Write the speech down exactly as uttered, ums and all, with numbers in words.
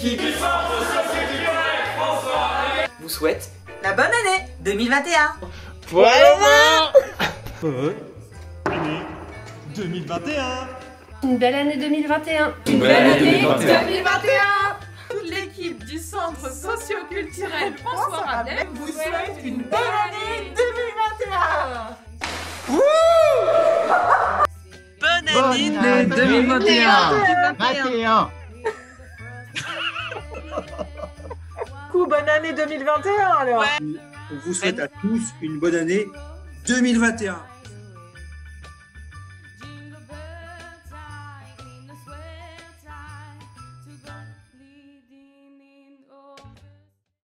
l'équipe du centre socio-culturel François vous souhaite la bonne année deux mille vingt et un. Voilà. Bonne année deux mille vingt et un. Une belle année deux mille vingt et un. Une belle année deux mille vingt et un. deux mille vingt et un. Toute l'équipe du centre socio-culturel François Rabelais vous souhaite une belle année deux mille vingt et un. Bonne Bonne année deux mille vingt et un. vingt et un. Coup, bonne année deux mille vingt et un alors. Ouais. On vous souhaite à tous une bonne année deux mille vingt et un.